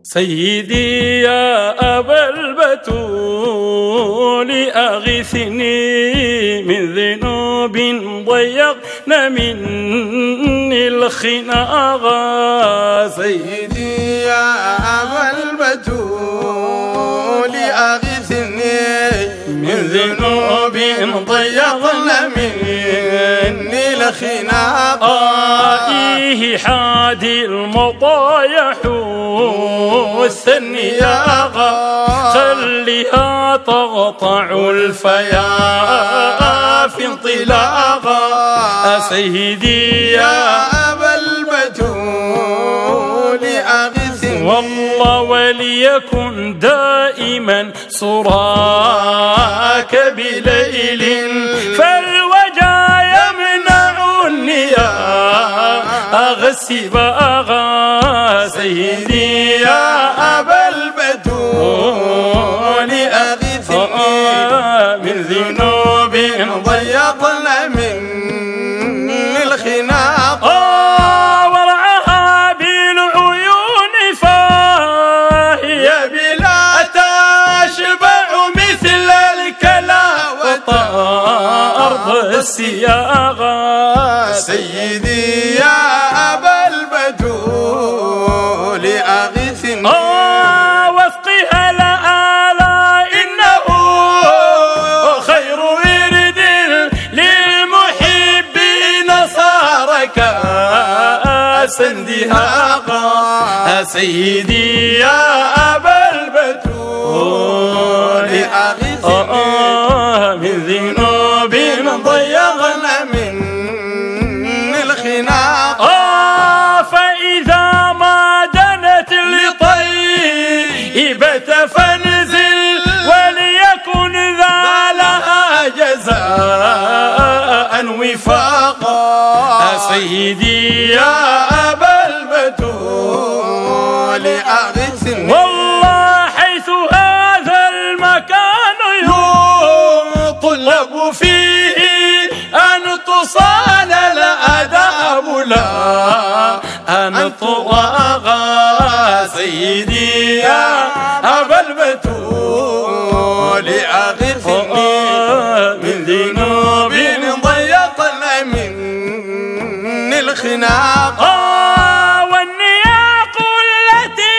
سيدي يا أبا البتول أغثني من ذنوب ضيقن مني الخناغا. سيدي يا أبا البتول أغثني من ذنوب ضيقن مني الخناغا. إيه حادي المطايح والثنياغا خليها تقطع الفيا في انطلاقا. سيدي يا أبا البتول أغثني والله وليكن دائما صراك بليل فالوجع يمنعني يا السباغا. سيدي يا أبا البتول أغثني من ذنوب ضيقن مني الخناقا. ورعاها بالعيون فهي بلا تشبع مثل الكلا وطارض السياغا. سيدي يا أبا البتول أغثني واسقها لآلا إنه خير ورد للمحبين صار كأسا دهاقا. سيدي يا أبا البتول أغثني من ذنوب ضيقن مني الخناقا. فإذا ما دنت لطيبة فانزل وليكن ذا لها جزاء وفاقا. سيدي يا أبا البتول أغثني والله حيث هذا المكان يطلب فيه أن تصان الآداب لا أن تطاغى. سيدي يا أبا البتول أغثني من ذنوب ضيقن مني الخناقا. والنياق التي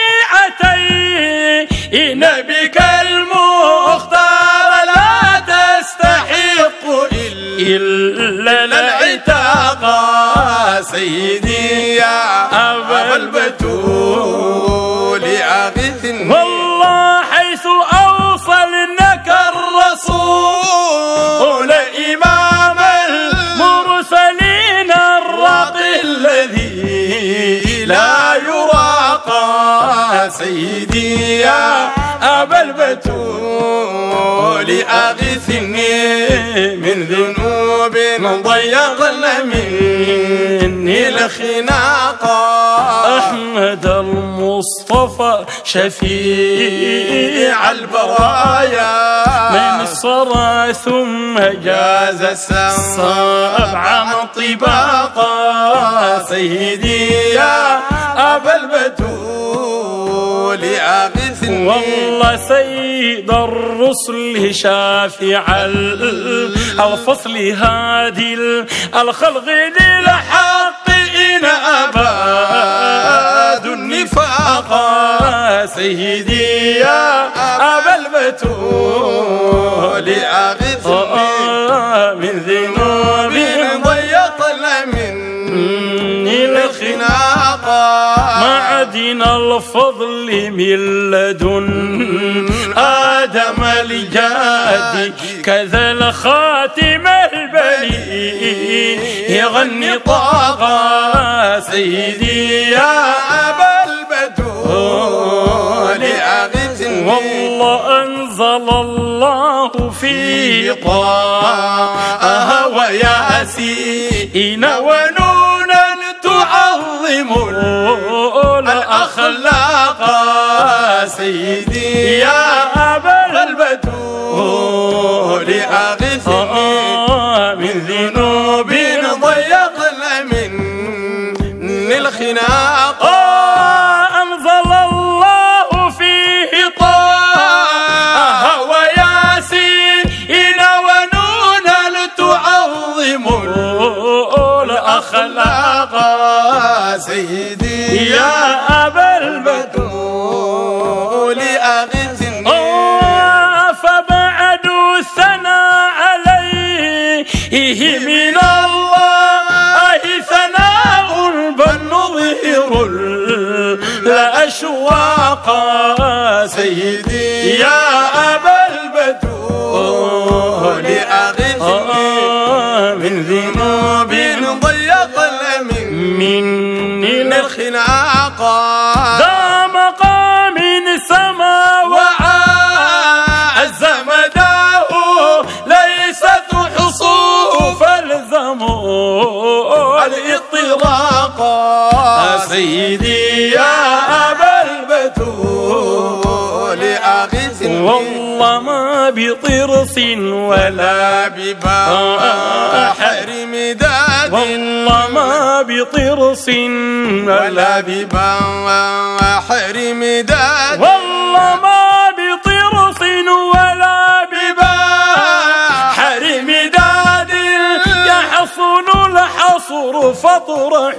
أتينا بك المختار لا تستحق إلا العتاقا. سيدي يا أبا البتول أغثني والله حيث أوصلنك الرسول إمام المرسلين الراقي الذي لا يراقى. سيدي يا أبا البتول أغثني من ذنوب ضيقن مني الخناقا. أحمد المصطفى شفيع البرايا من صرى ثم جاز السبع طباقا. سيدي يا أبا البتول أغثني والله سيد الرسل شافع الفصل هادي الخلق للحق إن أباد النفاقا. سيدي يا أبا البتول أغثني من ذنوب ضيقن مني الخناقا. معدن الفضل من لدن آدم الجاد كذا الخاتم البلي يغني طاقا. سيدي يا أبا البتول أغثني والله أنزل الله في طه وياسين ونونا تعظم الأخلاق. سيدي يا أبا البتول أغثني من ذنوب ضيقن مني الخناقا. أنزل الله سيدي يا أبا البتول أغثني. فبعد الثناء عليه من الله ثناء بل نظهر الأشواق سيدي يا أبا البتول أغثني من ذنوب ضيق مني الخناقة. ذا مقام سما وعز مداه ليست حصوف فالزموا الاطراق. سيدي يا أبا البتول أغثني والله ما بطرس ولا ببحر مداد والله ما بطرس ولا ببحر مداد والله ما بطرس ولا ببحر مداد يحصل الحصر فاطرح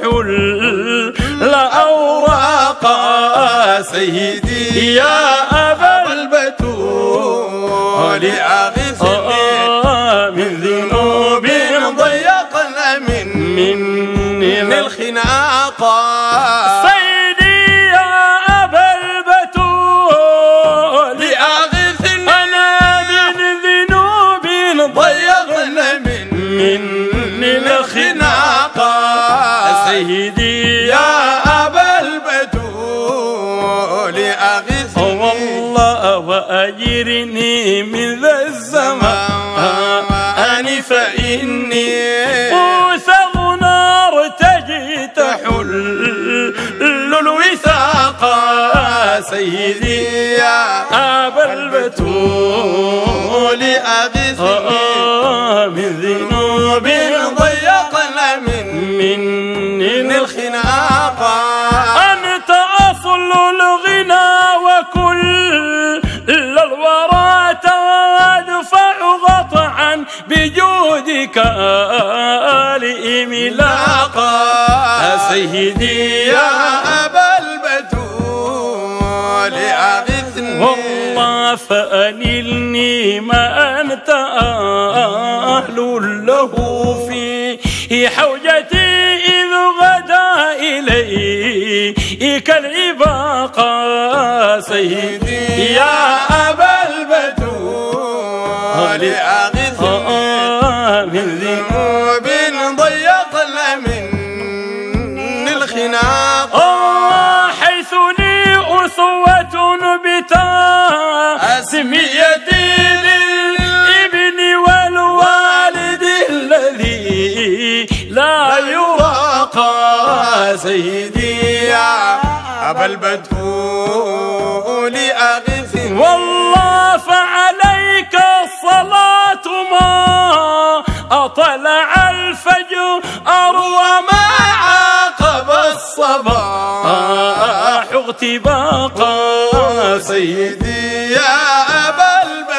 الأوراق. سيدي يا أبا البتول أغثني من ذنوب ضيقنا مني الخناقة. سيدي يا أبا البتول أغثني أنا من ذنوب ضيقنا مني الخناقة. سيدي يا أبا البتول أغثني والله وأجرني من ذا الزمان فإني أوثق نار تجتاح الوثاق. سيدي يا أبا البتول أغثني من ذنوب ضيقنا مني الخناقة. أنت أصل الغنى وكل الورى تدفع قطعا بجودك لإملاقا. سيدي يا أبا البتول أغثني والله فأنلني ما أنت أهل له في حوجتي إذ غدا إليك العباقة. سيدي يا أبا البتول أغثني من ذنوب ضيقنا مني الخناقة. حيث لي أسوة بتاسميتي للابن والوالد الذي لا يراقى. سيدي يا أبا البتول أغثني والله فعليك الصلاة ما أطلع الفجر وما عاقب الصباح اغتباقا. سيدي يا أبا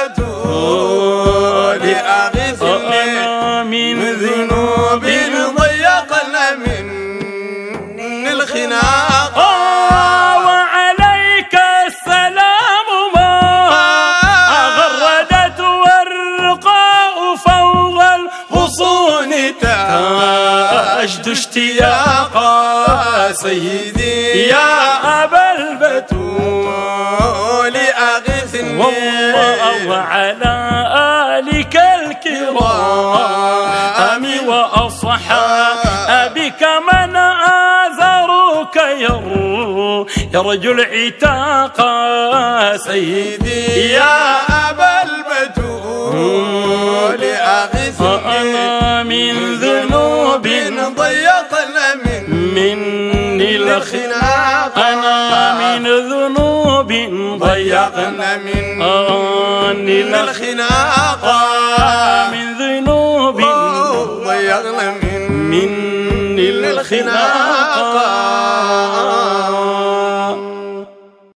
البتول أغثني من ذنوب ضيقنا مني الخناقة. وعليك السلام ما غردت والرقاء فوق الغصون تجد اشتياقا. سيدي يا أبا البتول أغثني والله وعلى آلك الكرام وأصحابك من آزرك يرجو العتاق. سيدي يا أبا البتول أغثني من ذنوب ضيقنا مني الخناقة. أنا من ذنوب ضيقنا مني الخناقة. من ذنوب ضيقنا مني الخناقة.